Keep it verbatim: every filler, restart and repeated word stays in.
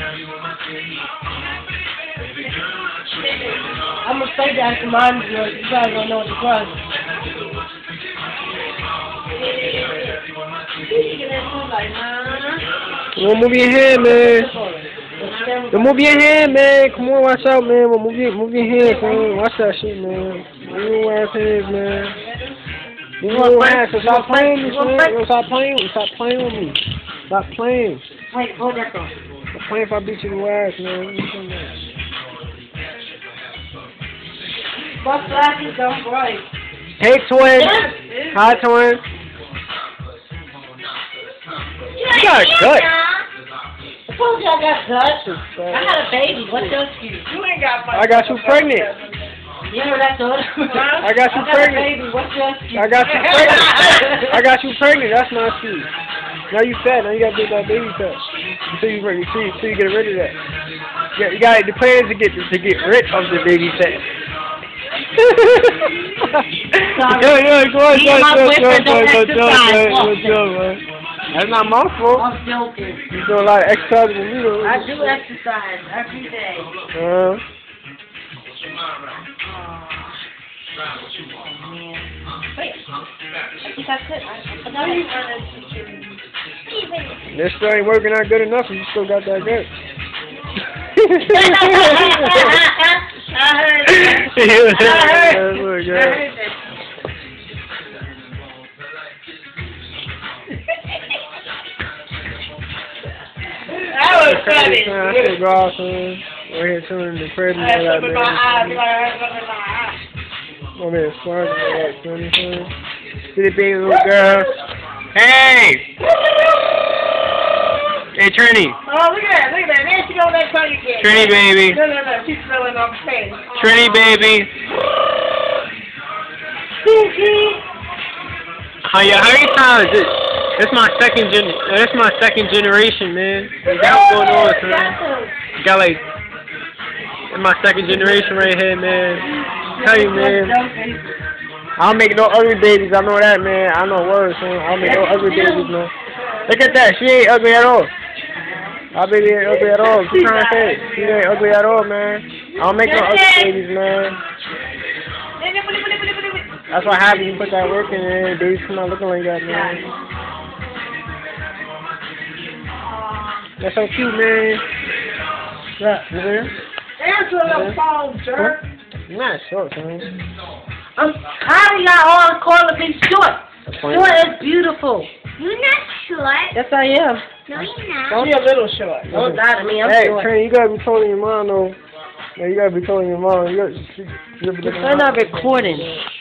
I'm gonna say that to mom, you know, you probably don't know what the cross is. Come on, move your hand, man. Don't move your hand, man. Come on, watch out, man. Move your, move your hand, man. Watch that shit, man. Move your ass hands, man. Move your ass. Stop playing with me, man. Stop playing. Stop playing with me. Stop playing. Wait, hold that thought. Stop playing if I beat you in the ass, man. My flashes don't bright. Hey, twin. Hi, twin. You got a gut. I told you I got guts. I had a baby. What's your excuse? You ain't got much. I got you pregnant. You know that's all. I got you I got pregnant. a baby. What's your excuse? I got you pregnant. I got you pregnant. That's my excuse. Now you fat. Now you got to get that baby fat. Until you, until you, until you get rid of that. Yeah, you got the plan is to get to get rid of the baby fat. Yo, yo, go on, go on, go on, go on, go on, go on, man. That's not my fault. I'm joking. You do a lot of exercise with me, though. I do exercise every day. Uh. Wait, I think I could. I know you wanted to. This still ain't working out good enough, and you still got that gut. I heard it. I heard it. I heard it. That was funny. I should go off, man. We're here chilling in the crib and all that, man. My eyes, my eyes. Oh, man, smart. See the baby little girl. Hey! Hey, Trini. Oh, look at that. Look at that. There she goes that tongue again. Trini, baby. No, no, no. She's smelling off the face. Trini, baby. How you? How many times? This, this my second gen. This my second generation, man. You got what's going on, man. You got like, this my second generation right here, man. Tell you, man. I don't make no ugly babies. I know that, man. I know words, man. I don't make no ugly babies, man. Look at that. She ain't ugly at all. My baby ain't ugly at all. What you trying to say? She ain't ugly at all, man. I don't make no ugly babies, man. That's what happens when you put that work in there. Babies come out looking like that, man. That's so cute, man. Yeah, you there? Answer the phone, jerk. You're not short, man. I'm tired of y'all all calling me short. Short is beautiful. You're not short. Yes, I am. No, you're not. Don't be a little short. Don't lie to me. I'm hey, short. Trini, you gotta be telling your mom, though. Yeah, you gotta be telling your mom. You gotta, she, you gotta be They're not recording.